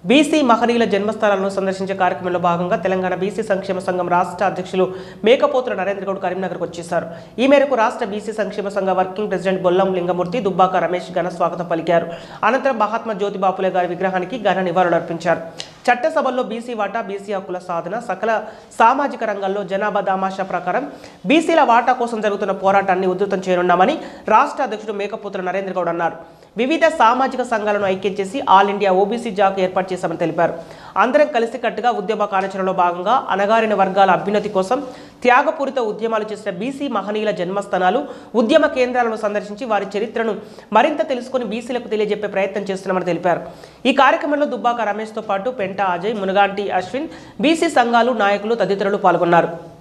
BC మహనీయుల జన్మస్థలాలను సందర్శించే కార్యక్రమంలో భాగంగా తెలంగాణ బీసీ సంక్షేమ సంఘం రాష్ట్ర అధ్యక్షులు మేకపోతుల నరేంద్ర గౌడ్ కరీంనగర్కు వచ్చేశారు. ఈ మేరకు రాష్ట్ర బీసీ సంక్షేమ సంఘ వర్కింగ్ ప్రెసిడెంట్ బొల్లం లింగమూర్తి, దుబ్బాక రమేష్ ఘన స్వాగతం పలికారు. అనంతరం మహాత్మా జ్యోతిబా ఫులే గారి విగ్రహానికి ఘన నివాళులర్పించారు. చట్టసభల్లో బీసీ వాటా, బీసీ హక్కుల సాధన, సకల సామాజిక రంగాల్లో జనాభా దామాషా ప్రకారం బీసీల వాటా కోసం జరుగుతున్న పోరాటాన్ని ఉధృతం చేయనున్నామని రాష్ట్ర అధ్యక్షుడు మేకపోతుల నరేంద్ర గౌడ్ అన్నారు. వివిధ సామాజిక సంఘాలను ఐక్యం చేసి ఆల్ ఇండియా ఓబీసీ జాక్ ఏర్పాటు చేశామని తెలిపారు. అందరం కలిసికట్టుగా ఉద్యమ కార్యాచరణలో భాగంగా అణగారిన వర్గాల అభ్యున్నతి కోసం త్యాగపూరిత ఉద్యమాలు చేసిన బీసీ మహనీయుల జన్మస్థానాలు, ఉద్యమ కేంద్రాలను సందర్శించి వారి చరిత్రను మరింత తెలుసుకుని బీసీలకు తెలియజెప్పే ప్రయత్నం చేస్తున్నామని తెలిపారు. ఈ కార్యక్రమంలో దుబ్బాక రమేష్తో పాటు పెంట అజయ్, మునగాంటి అశ్విన్, బీసీ సంఘాలు నాయకులు తదితరులు పాల్గొన్నారు.